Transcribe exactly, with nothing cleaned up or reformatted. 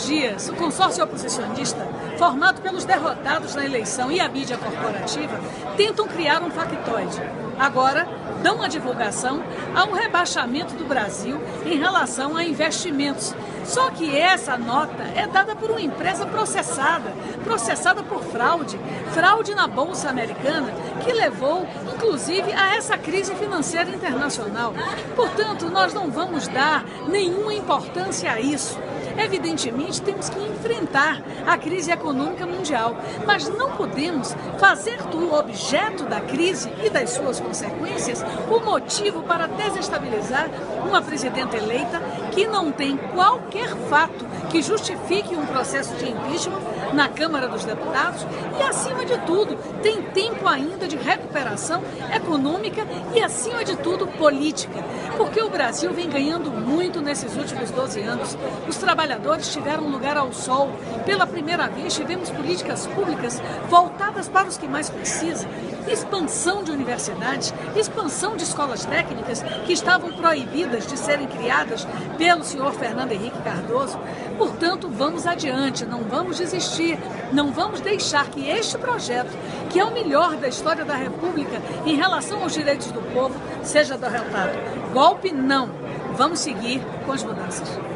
dias, o consórcio oposicionista, formado pelos derrotados na eleição e a mídia corporativa, tentam criar um factoide. Agora, dão a divulgação ao rebaixamento do Brasil em relação a investimentos. Só que essa nota é dada por uma empresa processada, processada por fraude, fraude na Bolsa Americana, que levou, inclusive, a essa crise financeira internacional. Portanto, nós não vamos dar nenhuma importância a isso. Evidentemente, temos que enfrentar a crise econômica mundial, mas não podemos fazer do objeto da crise e das suas consequências o motivo para desestabilizar uma presidenta eleita que não tem qualquer fato que justifique um processo de impeachment na Câmara dos Deputados e, acima de tudo, tem tempo ainda de recuperação econômica e, acima de tudo, política. Porque o Brasil vem ganhando muito nesses últimos doze anos. Os trabalhadores tiveram lugar ao sol. Pela primeira vez, tivemos políticas públicas voltadas para os que mais precisam. Expansão de universidades, expansão de escolas técnicas que estavam proibidas de serem criadas pelo senhor Fernando Henrique Cardoso. Portanto, vamos adiante, não vamos desistir, não vamos deixar que este projeto, que é o melhor da história da República em relação aos direitos do povo, seja derrotado. Golpe, não. Vamos seguir com as mudanças.